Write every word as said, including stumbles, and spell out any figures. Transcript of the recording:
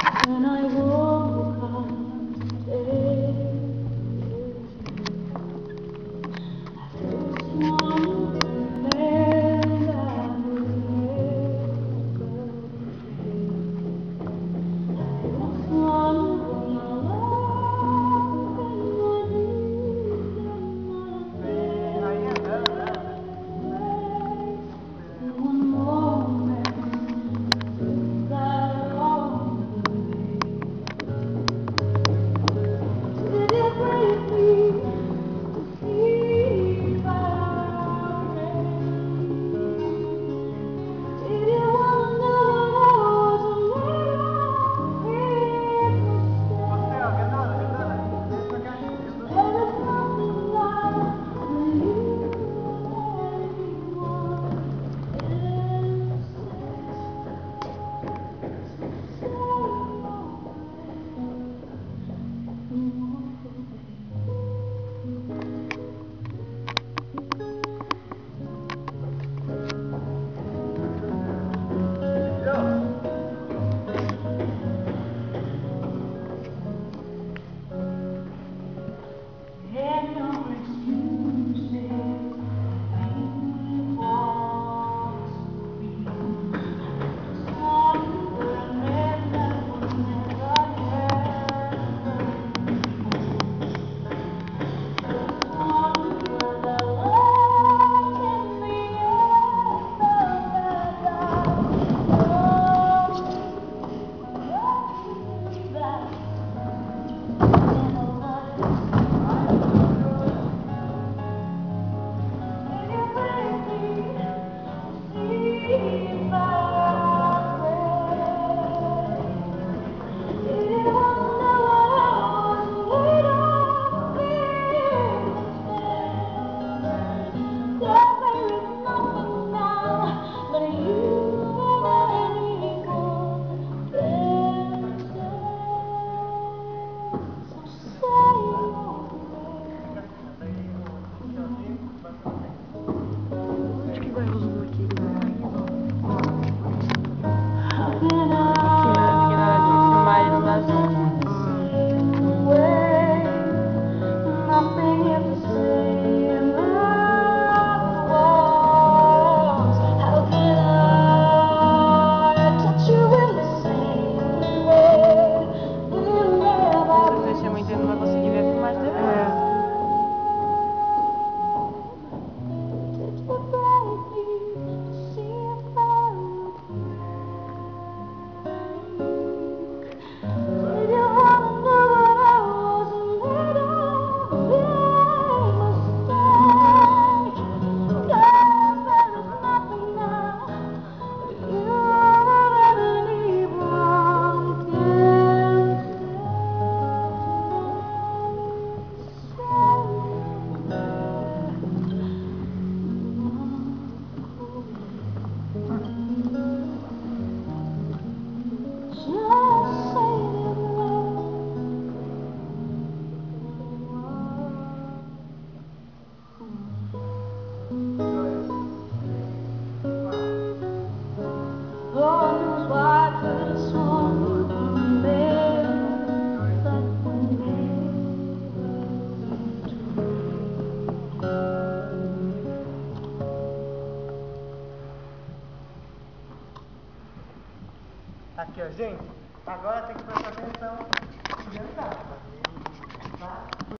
When I woke up today, this one man I will never forget. I was wondering my love and my dreams and my faith. In one moment, that long did it break me to see my rain? Did you wonder what I was made of? There is nothing like you anyone Acho que vai o zoom aqui. Aqui na hora de filmar ele no azul. Se você deixar muito, eu não vai conseguir ver a filmagem depois. Aqui, ó, gente, agora tem que prestar atenção.